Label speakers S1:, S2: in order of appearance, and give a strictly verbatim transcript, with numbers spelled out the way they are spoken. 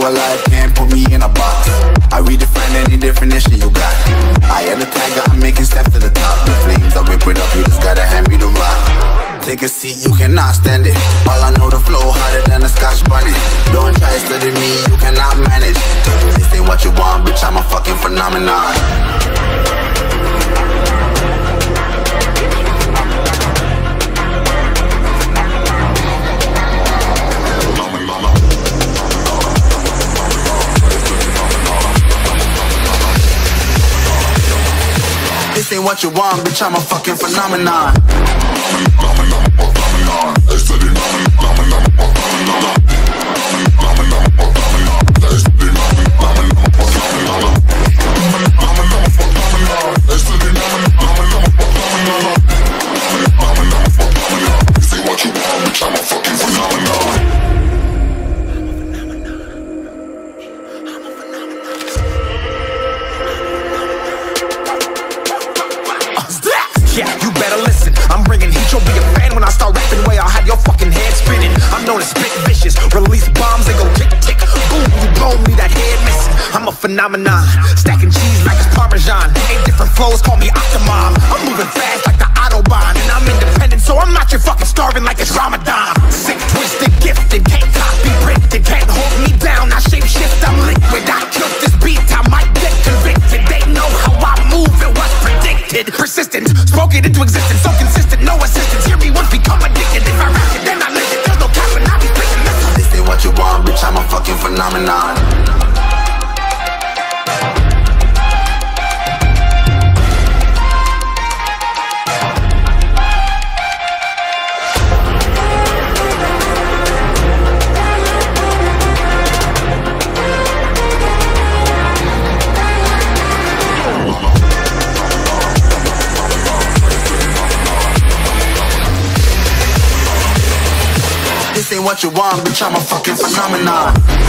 S1: alive, can't put me in a box. I redefine any definition you got. I am the tiger, I'm making steps to the top. The flames, I whip it up, you just gotta hand me the rock. Take a seat, you cannot stand it. All I know, the flow harder than a Scotch bonnet. Don't try study me, you cannot manage. This ain't what you want, bitch, I'm a fucking phenomenon. This ain't what you want, bitch, I'm a fucking phenomenon.
S2: Yeah, you better listen. I'm bringing heat, you'll be a fan when I start rapping. Way I'll have your fucking head spinning. I'm known as spit vicious, release bombs, they go tick tick. Boom, you blow me, that head missing. I'm a phenomenon, stacking cheese like it's Parmesan. Eight different flows, call me Octomom. I'm moving fast like the Autobahn, and I'm independent, so I'm not your fucking starving like it's Ramadan. Sick, twisted, gifted, can't copy, printed, can't hold me down. I shape shift, I'm liquid. I killed this beat, I might get convicted. They know how I move, it was predicted. Persistent, spoke it into existence, so consistent, no assistance. Hear me once, become addicted. If I rap it, then I live it. There's no cap and I be speaking listen.
S1: This ain't what you want, bitch, I'm a fucking phenomenon. This ain't what you want, bitch, I'm a fucking phenomenon.